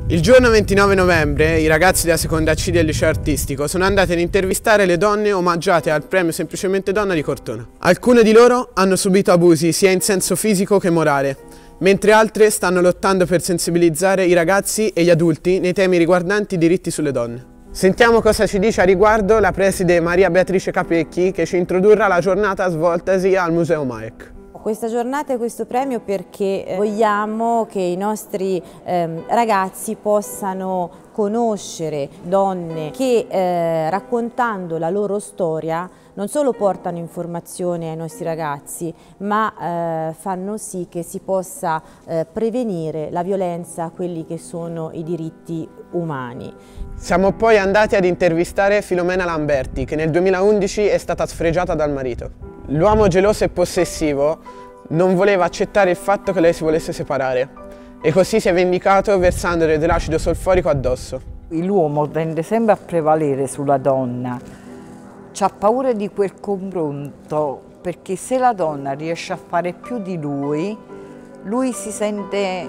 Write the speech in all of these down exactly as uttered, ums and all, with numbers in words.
Il giorno ventinove novembre i ragazzi della seconda C del liceo artistico sono andati ad intervistare le donne omaggiate al premio Semplicemente Donna di Cortona. Alcune di loro hanno subito abusi sia in senso fisico che morale, mentre altre stanno lottando per sensibilizzare i ragazzi e gli adulti nei temi riguardanti i diritti sulle donne. Sentiamo cosa ci dice a riguardo la preside Maria Beatrice Capecchi, che ci introdurrà la giornata svoltasi al Museo Maek. Questa giornata e questo premio perché vogliamo che i nostri ehm, ragazzi possano conoscere donne che eh, raccontando la loro storia non solo portano informazione ai nostri ragazzi, ma eh, fanno sì che si possa eh, prevenire la violenza a quelli che sono i diritti umani. Siamo poi andati ad intervistare Filomena Lamberti, che nel duemilaundici è stata sfregiata dal marito. L'uomo geloso e possessivo non voleva accettare il fatto che lei si volesse separare e così si è vendicato versandole dell'acido solforico addosso. L'uomo tende sempre a prevalere sulla donna, c'ha paura di quel confronto perché se la donna riesce a fare più di lui, lui si sente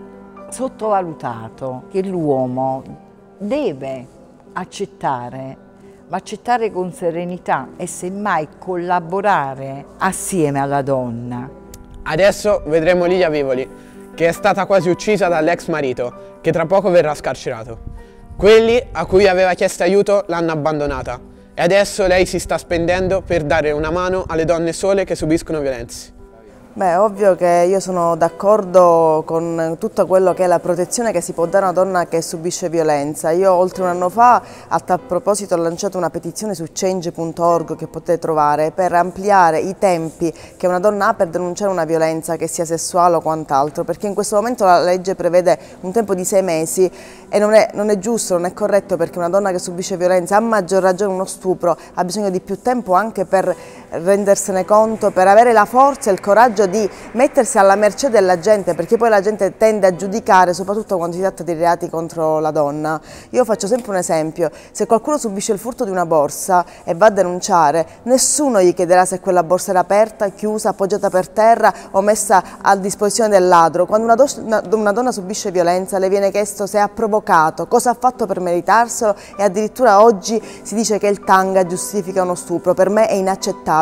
sottovalutato, che l'uomo deve accettare, ma accettare con serenità e semmai collaborare assieme alla donna. Adesso vedremo Lilia Vivoli, che è stata quasi uccisa dall'ex marito, che tra poco verrà scarcerato. Quelli a cui aveva chiesto aiuto l'hanno abbandonata e adesso lei si sta spendendo per dare una mano alle donne sole che subiscono violenze. Beh, è ovvio che io sono d'accordo con tutto quello che è la protezione che si può dare a una donna che subisce violenza. Io oltre un anno fa a tal proposito ho lanciato una petizione su change punto org che potete trovare per ampliare i tempi che una donna ha per denunciare una violenza, che sia sessuale o quant'altro, perché in questo momento la legge prevede un tempo di sei mesi e non è, non è giusto, non è corretto, perché una donna che subisce violenza, a maggior ragione uno stupro, ha bisogno di più tempo anche per rendersene conto, per avere la forza e il coraggio di mettersi alla mercé della gente, perché poi la gente tende a giudicare soprattutto quando si tratta di reati contro la donna. Io faccio sempre un esempio: se qualcuno subisce il furto di una borsa e va a denunciare, nessuno gli chiederà se quella borsa era aperta, chiusa, appoggiata per terra o messa a disposizione del ladro. Quando una, una, una donna subisce violenza le viene chiesto se ha provocato, cosa ha fatto per meritarselo, e addirittura oggi si dice che il tanga giustifica uno stupro. Per me è inaccettabile.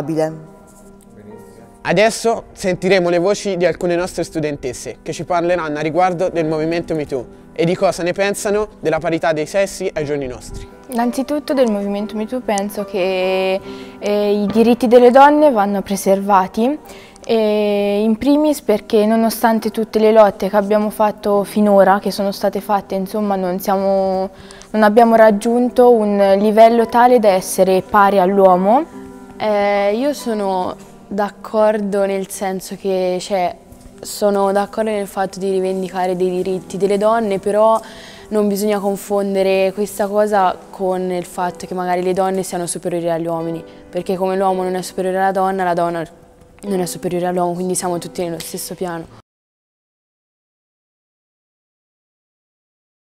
Adesso sentiremo le voci di alcune nostre studentesse che ci parleranno a riguardo del movimento MeToo e di cosa ne pensano della parità dei sessi ai giorni nostri. Innanzitutto del movimento MeToo penso che eh, i diritti delle donne vanno preservati, e in primis perché nonostante tutte le lotte che abbiamo fatto finora, che sono state fatte, insomma non, siamo, non abbiamo raggiunto un livello tale da essere pari all'uomo. Eh, io sono d'accordo nel senso che cioè, sono d'accordo nel fatto di rivendicare dei diritti delle donne, però non bisogna confondere questa cosa con il fatto che magari le donne siano superiori agli uomini, perché come l'uomo non è superiore alla donna, la donna non è superiore all'uomo, quindi siamo tutti nello stesso piano.